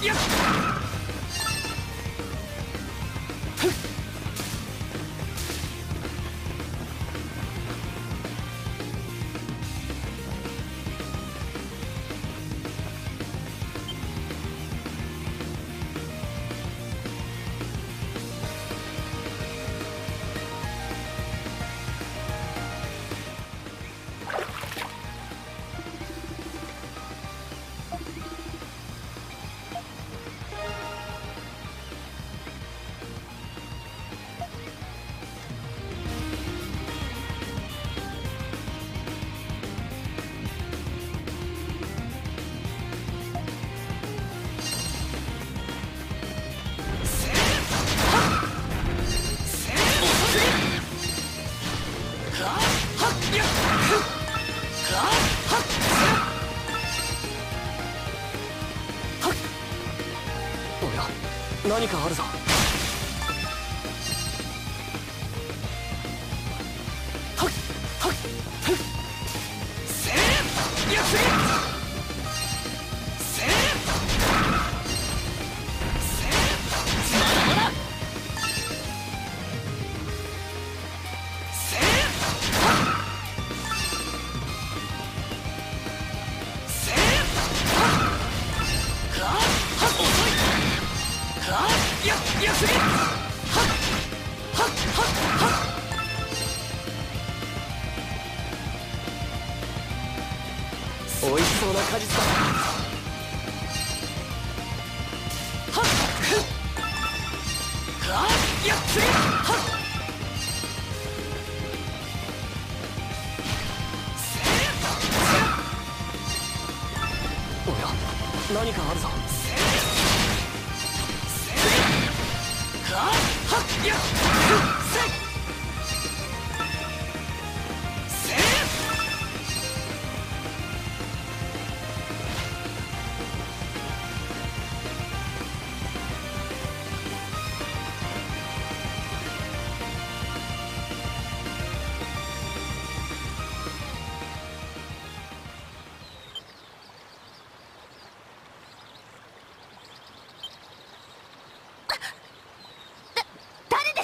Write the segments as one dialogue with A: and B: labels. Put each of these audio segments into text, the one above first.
A: 何かあるぞ。美味しそうな果実だ。おや、何かあるぞ。
B: 誰です？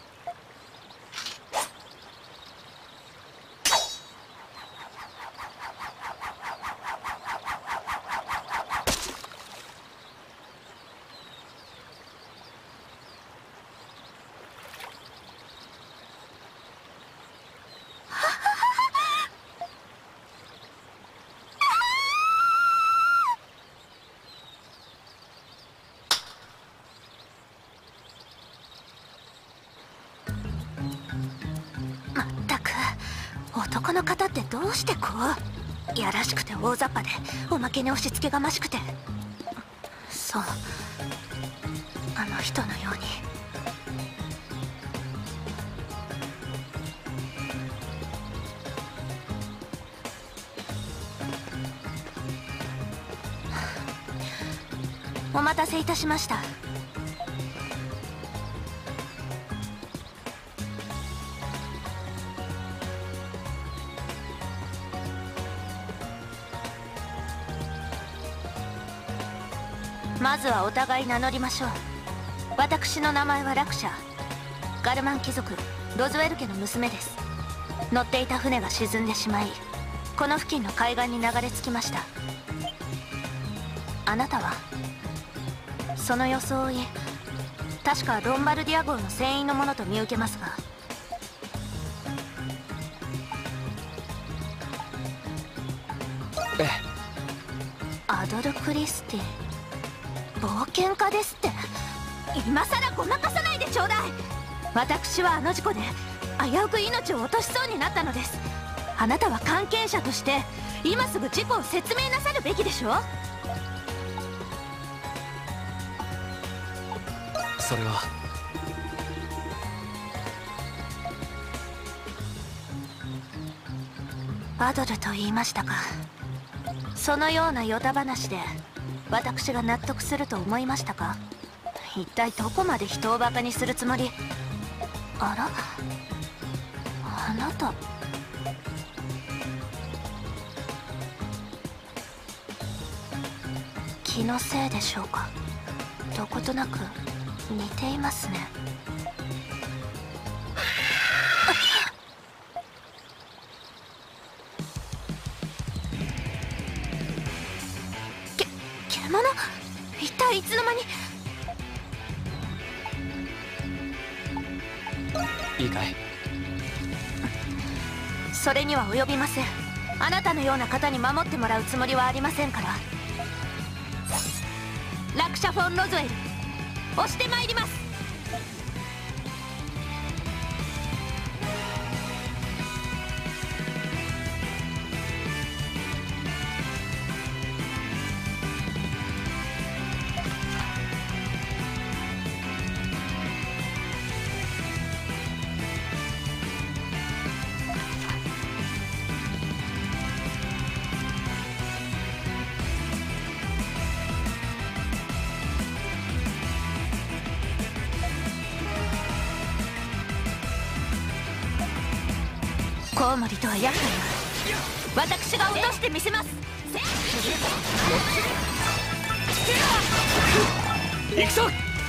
B: まったく、男の方ってどうしてこうやらしくて大雑把で、おまけに押し付けがましくて、そう、あの人のように。お待たせいたしました。まずはお互い名乗りましょう。私の名前はラクシャ。ガルマン貴族ロズウェル家の娘です。乗っていた船が沈んでしまい、この付近の海岸に流れ着きました。あなたは？その装い、確かロンバルディア号の船員のものと見受けますが。
A: ええ。
B: アドル・クリスティ、冒険家ですって。今さらごまかさないでちょうだい。私はあの事故で危うく命を落としそうになったのです。あなたは関係者として今すぐ事故を説明なさるべきでしょ。
A: それは
B: アドルと言いましたか。そのようなヨタ話で私が納得すると思いましたか。一体どこまで人をバカにするつもり。あら、あなた。 気のせいでしょうか。どことなく似ていますね。獣？一体いつの間に。
A: いいかい？
B: それには及びません。あなたのような方に守ってもらうつもりはありませんから。ラクシャ・フォン・ロズウェル、押してまいります。コウモリとは厄介な。私が落としてみせます。
A: 行くぞ。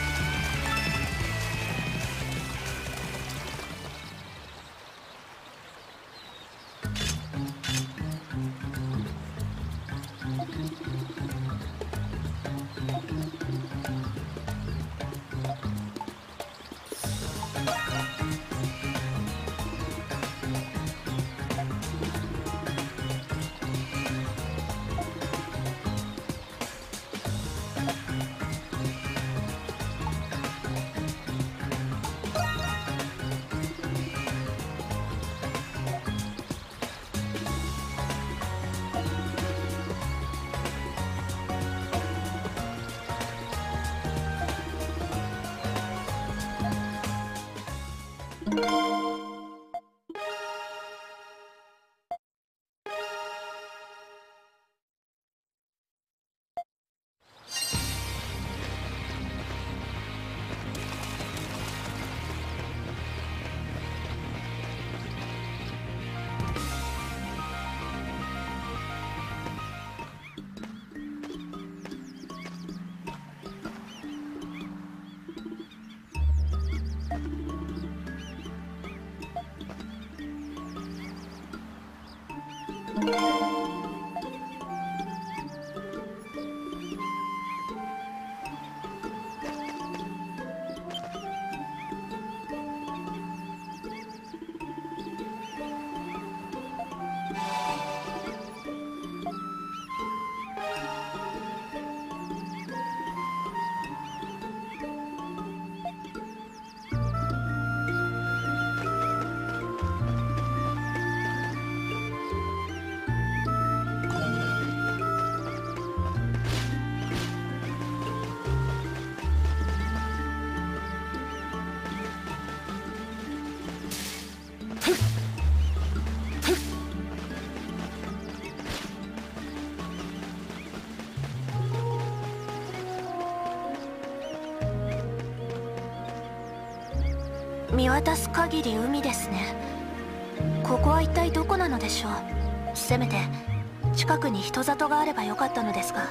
B: 見渡す限り海ですね。ここは一体どこなのでしょう。せめて近くに人里があればよかったのですが。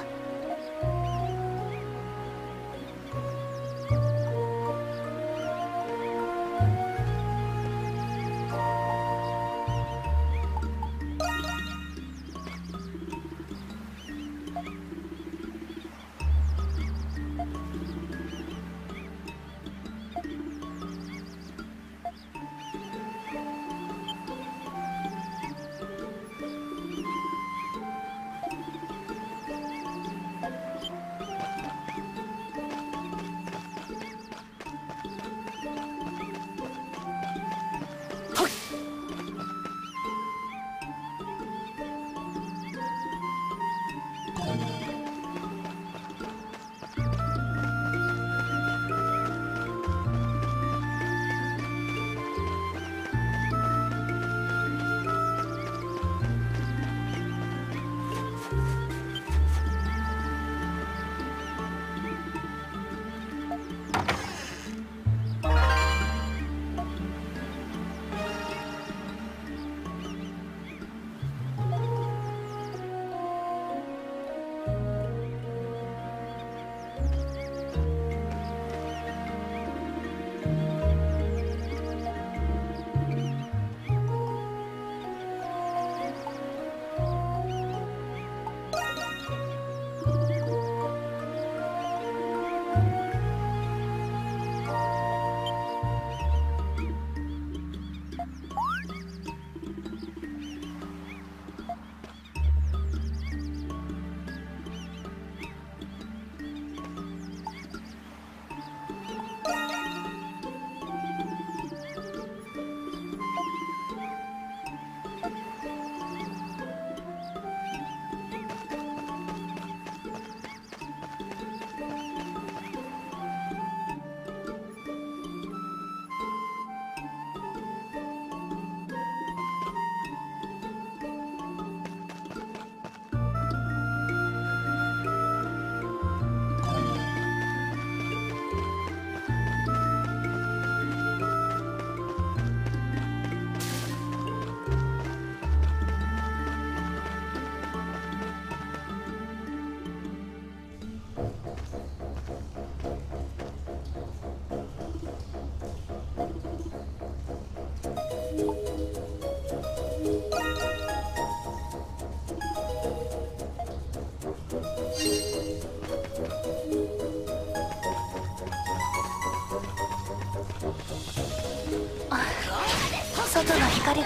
B: 光が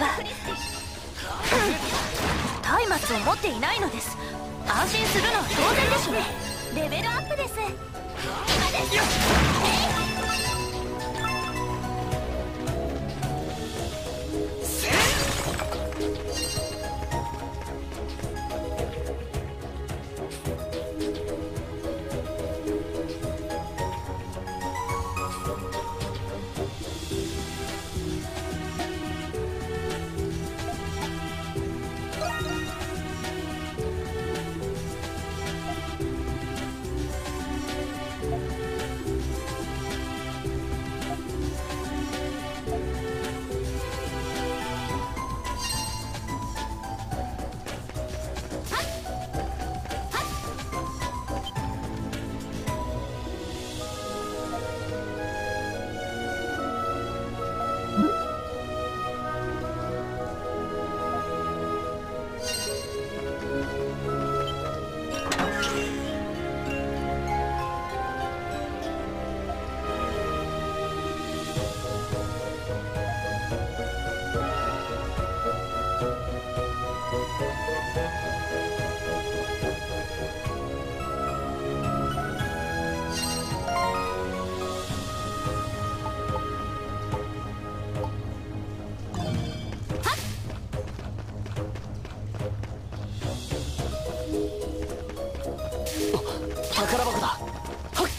B: 松明を持っていないのです。安心するのは当然でしょう。レベルアップです。今です。
A: 宝箱だ。はっ。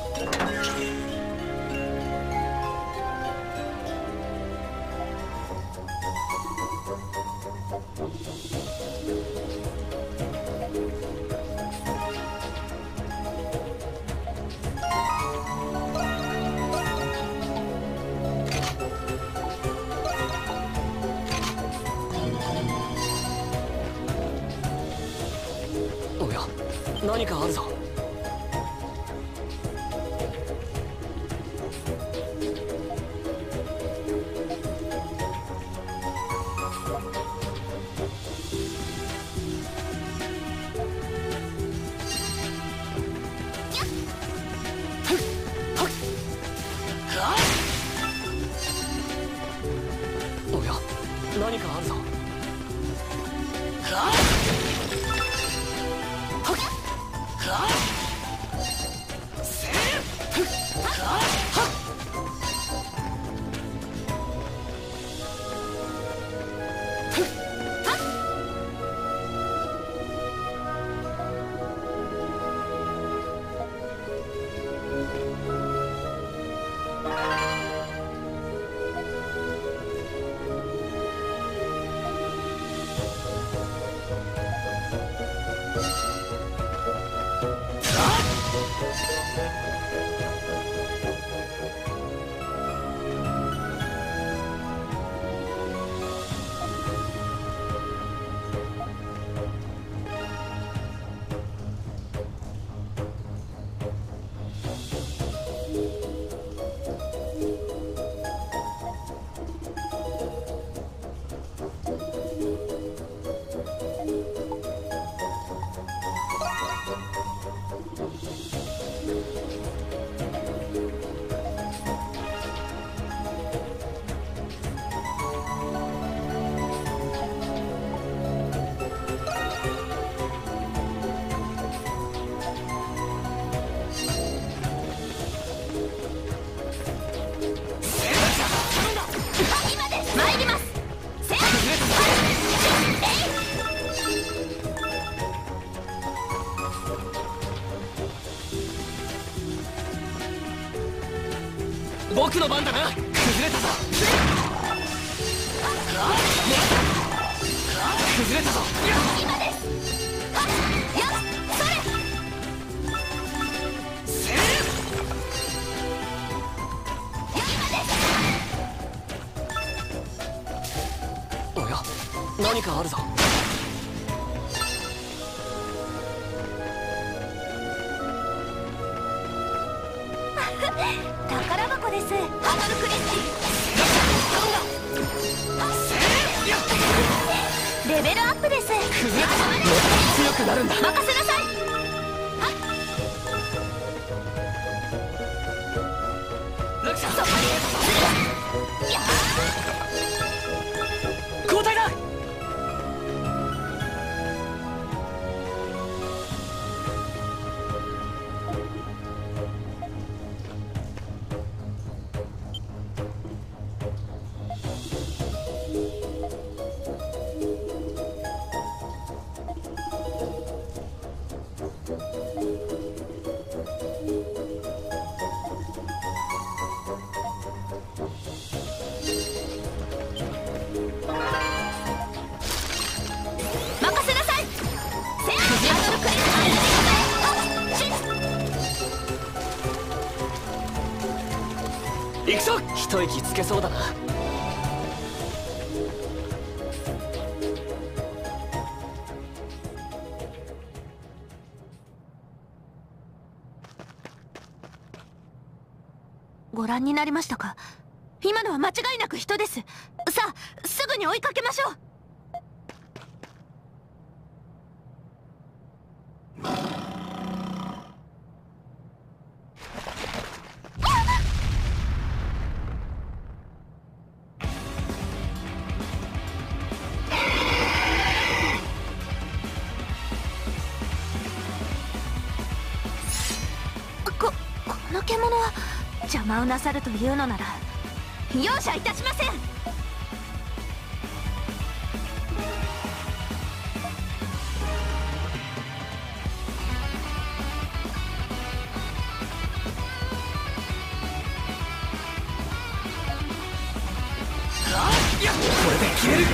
A: おや、何かあるぞ。おや、何かあるぞ。僕の番だな。崩れたぞ。崩れたぞ。
B: 今です。よっ、それ。今です。
A: おや、何かあるぞ。
B: 宝箱です。ハドルクリスティ。レベルアップです。
A: 崩れたぞ。強くなるんだ。
B: 任せなさい。そこに。やー。
A: 行くぞ。一息つけそうだな。
B: ご覧になりましたか？今のは間違いなく人です。さあ、すぐに追いかけましょう。この獣は邪魔をなさるというのなら容赦いたしません。
A: これで決める。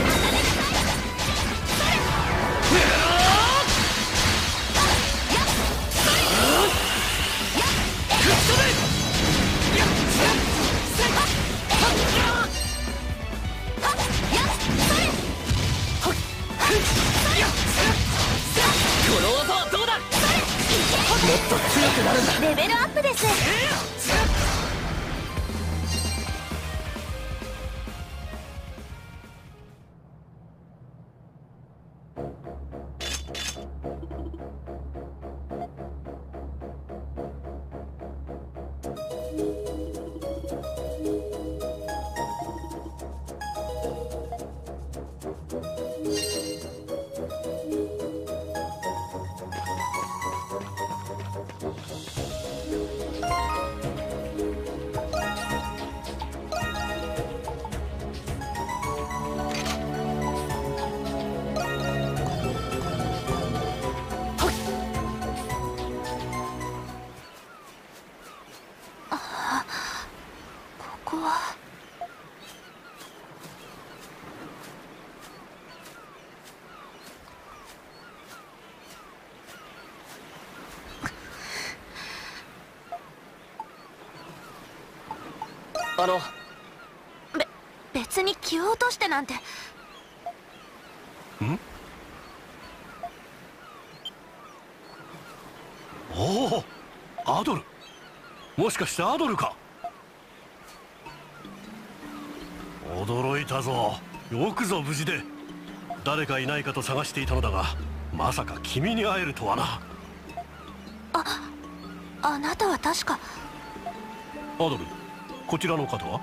A: この技はどうだ。もっと強くなるんだ。
B: レベルアップです。ここは別に気を落としてなんて。
C: おお、アドル。もしかしてアドルか。驚いたぞ。よくぞ無事で。誰かいないかと探していたのだが、まさか君に会えるとはな。
B: あなたは確か。
C: アドル、こちらの方は？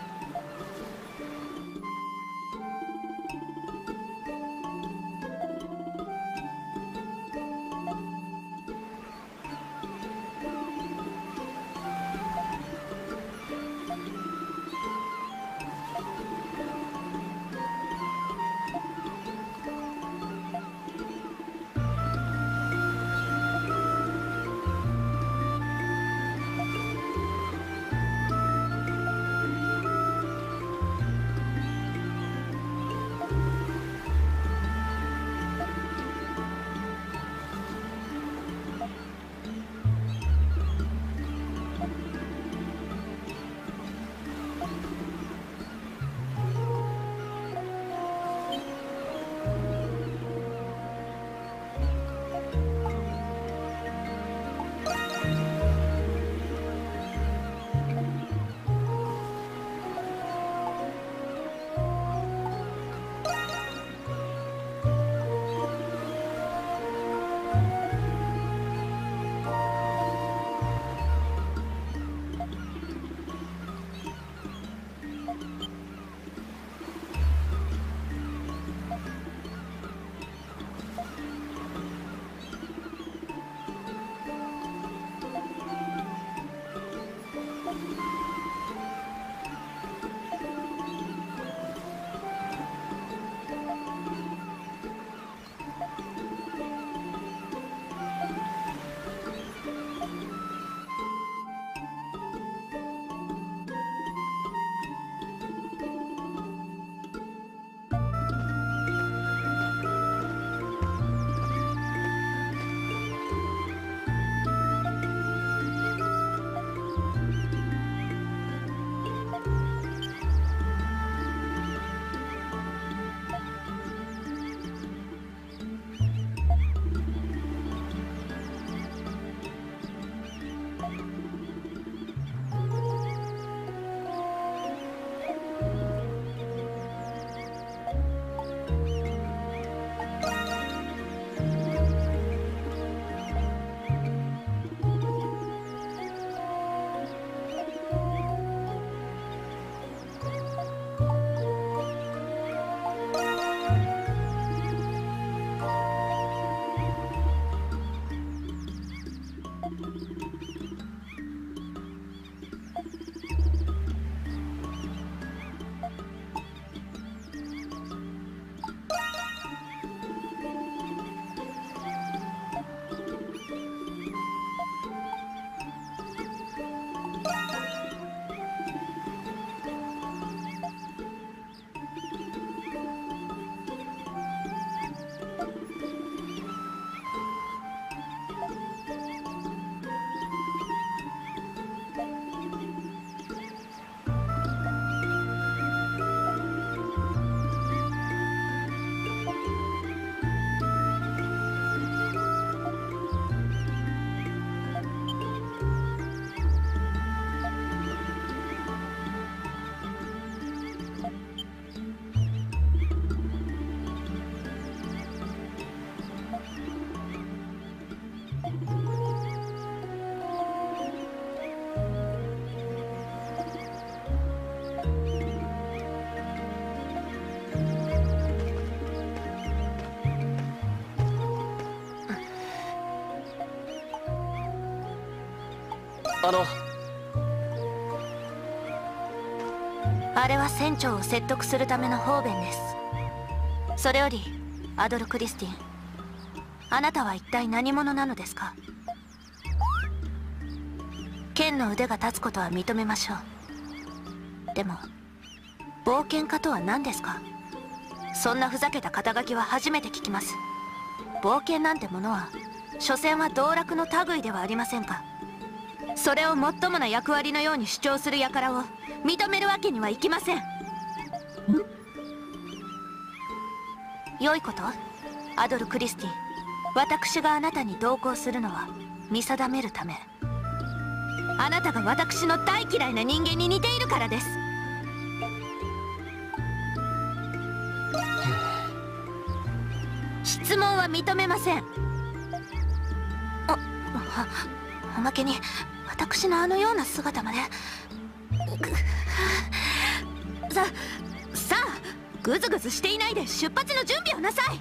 B: あれは船長を説得するための方便です。それよりアドル・クリスティン、あなたは一体何者なのですか？剣の腕が立つことは認めましょう。でも冒険家とは何ですか？そんなふざけた肩書きは初めて聞きます。冒険なんてものは所詮は道楽の類ではありませんか。それをもっともな役割のように主張する輩を認めるわけにはいきません。良いこと、アドル・クリスティン。私があなたに同行するのは見定めるため。あなたが私の大嫌いな人間に似ているからです。質問は認めません。おまけに私のあのような姿まで。さあグズグズしていないで出発の準備をなさい。